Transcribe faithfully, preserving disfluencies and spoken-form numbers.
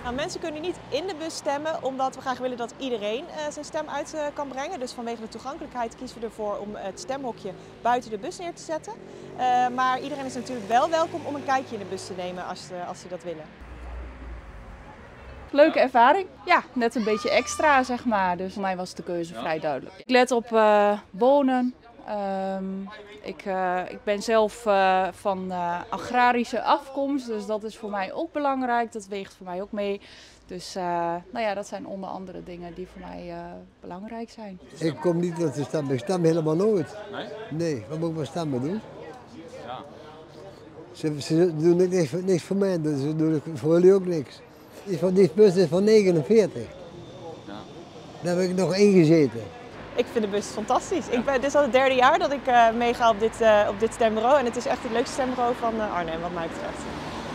Nou, mensen kunnen niet in de bus stemmen, omdat we graag willen dat iedereen uh, zijn stem uit uh, kan brengen. Dus vanwege de toegankelijkheid kiezen we ervoor om het stemhokje buiten de bus neer te zetten. Uh, maar iedereen is natuurlijk wel welkom om een kijkje in de bus te nemen als, uh, als ze dat willen. Leuke ervaring. Ja, net een beetje extra, zeg maar. Dus voor mij was de keuze ja. vrij duidelijk. Ik let op uh, wonen. Um, ik, uh, ik ben zelf uh, van uh, agrarische afkomst, dus dat is voor mij ook belangrijk. Dat weegt voor mij ook mee. Dus uh, nou ja, dat zijn onder andere dingen die voor mij uh, belangrijk zijn. Ik kom niet tot de stem. Ik stem helemaal nooit. Nee? Nee, wat moet ik met stemmen doen? Ja. Ze, ze doen niks, niks voor mij, dus ze doen voor jullie ook niks. Die bus is van negenenveertig. Ja. Daar heb ik nog ingezeten. Ik vind de bus fantastisch. Ik ben, dit is al het derde jaar dat ik uh, meega op dit, uh, op dit stembureau en het is echt het leukste stembureau van uh, Arnhem wat mij betreft.